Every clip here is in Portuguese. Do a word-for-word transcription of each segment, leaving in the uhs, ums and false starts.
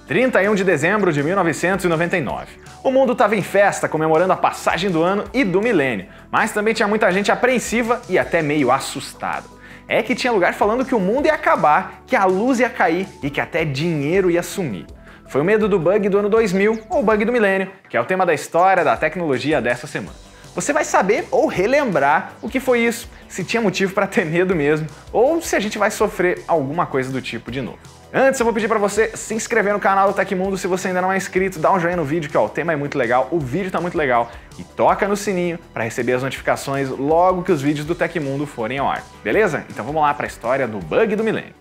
trinta e um de dezembro de mil novecentos e noventa e nove. O mundo estava em festa comemorando a passagem do ano e do milênio, mas também tinha muita gente apreensiva e até meio assustada. É que tinha lugar falando que o mundo ia acabar, que a luz ia cair e que até dinheiro ia sumir. Foi o medo do bug do ano dois mil ou bug do milênio, que é o tema da história da tecnologia dessa semana. Você vai saber ou relembrar o que foi isso, se tinha motivo para ter medo mesmo, ou se a gente vai sofrer alguma coisa do tipo de novo. Antes eu vou pedir para você se inscrever no canal do Tecmundo se você ainda não é inscrito, dá um joinha no vídeo que ó, o tema é muito legal, o vídeo tá muito legal e toca no sininho para receber as notificações logo que os vídeos do Tecmundo forem ao ar, beleza? Então vamos lá para a história do bug do milênio.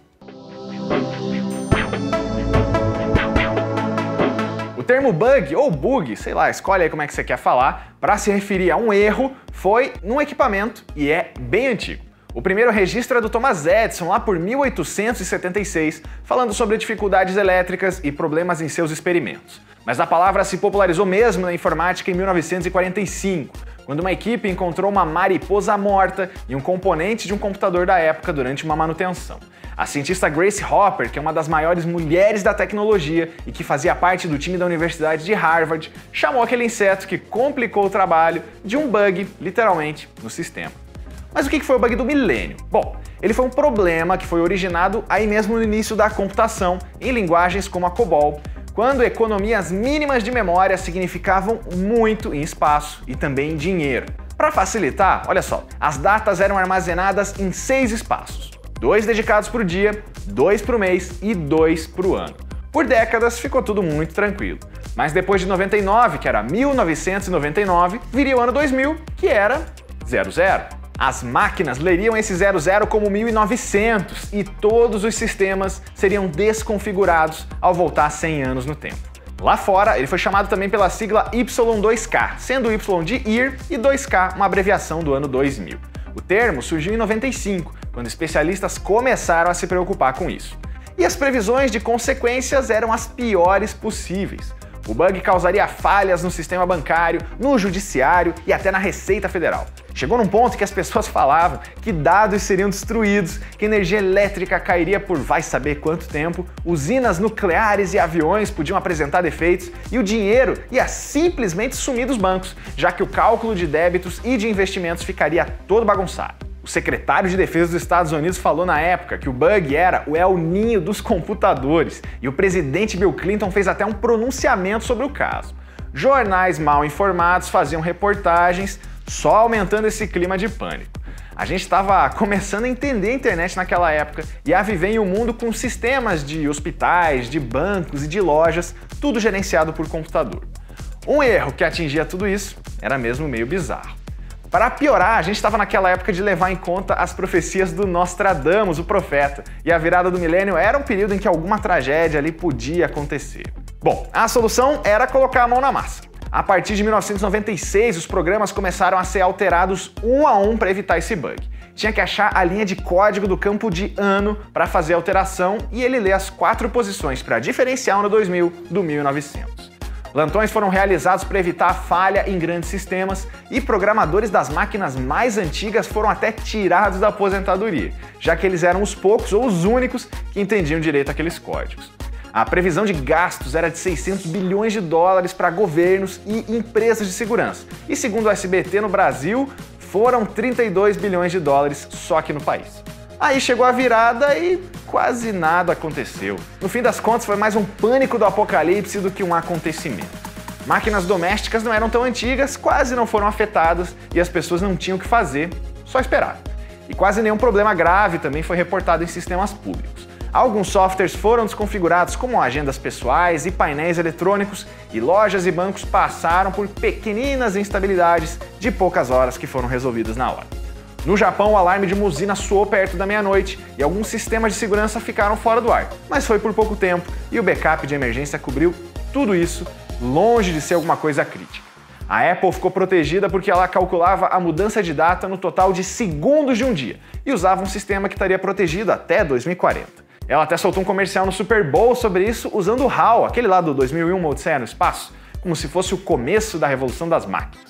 O termo bug ou bug, sei lá, escolhe aí como é que você quer falar, para se referir a um erro, foi num equipamento e é bem antigo. O primeiro registro é do Thomas Edison, lá por mil oitocentos e setenta e seis, falando sobre dificuldades elétricas e problemas em seus experimentos. Mas a palavra se popularizou mesmo na informática em mil novecentos e quarenta e cinco, quando uma equipe encontrou uma mariposa morta e um componente de um computador da época durante uma manutenção. A cientista Grace Hopper, que é uma das maiores mulheres da tecnologia e que fazia parte do time da Universidade de Harvard, chamou aquele inseto que complicou o trabalho de um bug, literalmente, no sistema. Mas o que foi o bug do milênio? Bom, ele foi um problema que foi originado aí mesmo no início da computação, em linguagens como a COBOL, quando economias mínimas de memória significavam muito em espaço e também em dinheiro. Para facilitar, olha só, as datas eram armazenadas em seis espaços, dois dedicados para o dia, dois para o mês e dois para o ano. Por décadas ficou tudo muito tranquilo, mas depois de noventa e nove, que era mil novecentos e noventa e nove, viria o ano dois mil, que era zero zero. As máquinas leriam esse zero zero como mil e novecentos e todos os sistemas seriam desconfigurados ao voltar cem anos no tempo. Lá fora, ele foi chamado também pela sigla Y dois K, sendo Y de year e dois K uma abreviação do ano dois mil. O termo surgiu em noventa e cinco, quando especialistas começaram a se preocupar com isso. E as previsões de consequências eram as piores possíveis. O bug causaria falhas no sistema bancário, no judiciário e até na Receita Federal. Chegou num ponto que as pessoas falavam que dados seriam destruídos, que energia elétrica cairia por vai saber quanto tempo, usinas nucleares e aviões podiam apresentar defeitos e o dinheiro ia simplesmente sumir dos bancos, já que o cálculo de débitos e de investimentos ficaria todo bagunçado. O secretário de Defesa dos Estados Unidos falou na época que o bug era o El Ninho dos computadores e o presidente Bill Clinton fez até um pronunciamento sobre o caso. Jornais mal informados faziam reportagens, só aumentando esse clima de pânico. A gente estava começando a entender a internet naquela época e a viver em um mundo com sistemas de hospitais, de bancos e de lojas, tudo gerenciado por computador. Um erro que atingia tudo isso era mesmo meio bizarro. Para piorar, a gente estava naquela época de levar em conta as profecias do Nostradamus, o profeta, e a virada do milênio era um período em que alguma tragédia ali podia acontecer. Bom, a solução era colocar a mão na massa. A partir de mil novecentos e noventa e seis, os programas começaram a ser alterados um a um para evitar esse bug. Tinha que achar a linha de código do campo de ano para fazer a alteração e ele lê as quatro posições para diferenciar o ano dois mil do mil e novecentos. Plantões foram realizados para evitar a falha em grandes sistemas e programadores das máquinas mais antigas foram até tirados da aposentadoria, já que eles eram os poucos ou os únicos que entendiam direito aqueles códigos. A previsão de gastos era de seiscentos bilhões de dólares para governos e empresas de segurança, e segundo o S B T no Brasil, foram trinta e dois bilhões de dólares só aqui no país. Aí chegou a virada e quase nada aconteceu. No fim das contas, foi mais um pânico do apocalipse do que um acontecimento. Máquinas domésticas não eram tão antigas, quase não foram afetadas e as pessoas não tinham o que fazer, só esperar. E quase nenhum problema grave também foi reportado em sistemas públicos. Alguns softwares foram desconfigurados, como agendas pessoais e painéis eletrônicos, e lojas e bancos passaram por pequeninas instabilidades de poucas horas que foram resolvidas na hora. No Japão, o alarme de uma usina soou perto da meia-noite e alguns sistemas de segurança ficaram fora do ar, mas foi por pouco tempo e o backup de emergência cobriu tudo isso, longe de ser alguma coisa crítica. A Apple ficou protegida porque ela calculava a mudança de data no total de segundos de um dia e usava um sistema que estaria protegido até dois mil e quarenta. Ela até soltou um comercial no Super Bowl sobre isso usando o HAL, aquele lá do dois mil e um, Uma Odisseia no Espaço, como se fosse o começo da revolução das máquinas.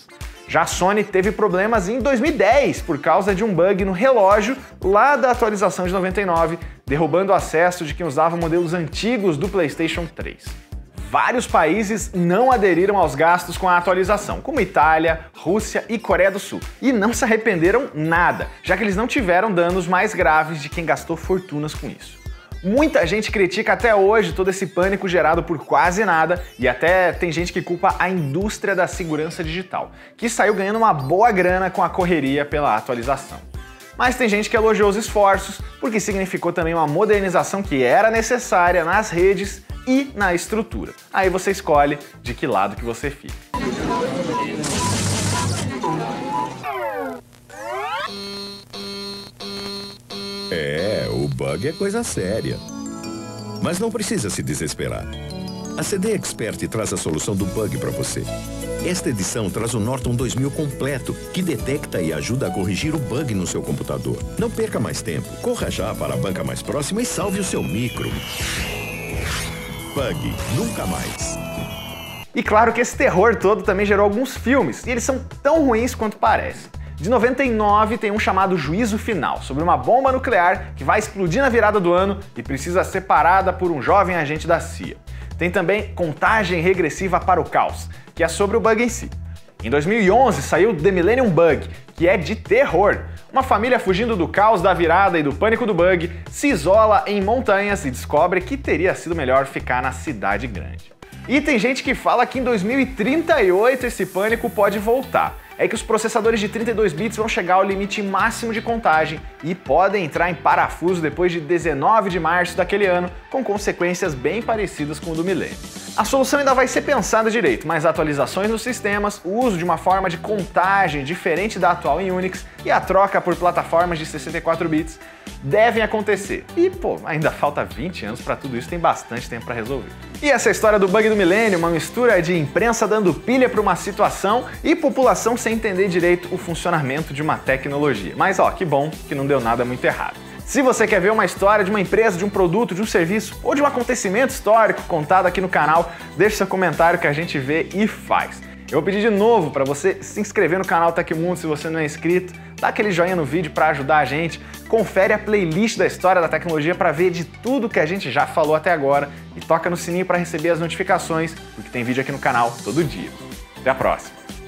Já a Sony teve problemas em dois mil e dez por causa de um bug no relógio lá da atualização de noventa e nove, derrubando o acesso de quem usava modelos antigos do PlayStation três. Vários países não aderiram aos gastos com a atualização, como Itália, Rússia e Coreia do Sul, e não se arrependeram nada, já que eles não tiveram danos mais graves de quem gastou fortunas com isso. Muita gente critica até hoje todo esse pânico gerado por quase nada, e até tem gente que culpa a indústria da segurança digital, que saiu ganhando uma boa grana com a correria pela atualização. Mas tem gente que elogiou os esforços, porque significou também uma modernização que era necessária nas redes e na estrutura. Aí você escolhe de que lado que você fica. É, o bug é coisa séria. Mas não precisa se desesperar. A C D Expert traz a solução do bug para você. Esta edição traz o Norton dois mil completo, que detecta e ajuda a corrigir o bug no seu computador. Não perca mais tempo. Corra já para a banca mais próxima e salve o seu micro. Bug, nunca mais. E claro que esse terror todo também gerou alguns filmes, e eles são tão ruins quanto parecem. De noventa e nove tem um chamado Juízo Final, sobre uma bomba nuclear que vai explodir na virada do ano e precisa ser parada por um jovem agente da C I A. Tem também Contagem Regressiva para o Caos, que é sobre o bug em si. Em dois mil e onze saiu The Millennium Bug, que é de terror. Uma família fugindo do caos da virada e do pânico do bug se isola em montanhas e descobre que teria sido melhor ficar na cidade grande. E tem gente que fala que em dois mil e trinta e oito esse pânico pode voltar. É que os processadores de trinta e dois bits vão chegar ao limite máximo de contagem e podem entrar em parafuso depois de dezenove de março daquele ano, com consequências bem parecidas com o do milênio. A solução ainda vai ser pensada direito, mas atualizações nos sistemas, o uso de uma forma de contagem diferente da atual em Unix e a troca por plataformas de sessenta e quatro bits devem acontecer. E, pô, ainda falta vinte anos para tudo isso, tem bastante tempo para resolver. E essa história do bug do milênio, uma mistura de imprensa dando pilha para uma situação e população sem entender direito o funcionamento de uma tecnologia. Mas ó, que bom que não deu nada muito errado. Se você quer ver uma história de uma empresa, de um produto, de um serviço ou de um acontecimento histórico contado aqui no canal, deixe seu comentário que a gente vê e faz. Eu vou pedir de novo para você se inscrever no canal Tecmundo se você não é inscrito, dá aquele joinha no vídeo para ajudar a gente, confere a playlist da história da tecnologia para ver de tudo que a gente já falou até agora e toca no sininho para receber as notificações, porque tem vídeo aqui no canal todo dia. Até a próxima!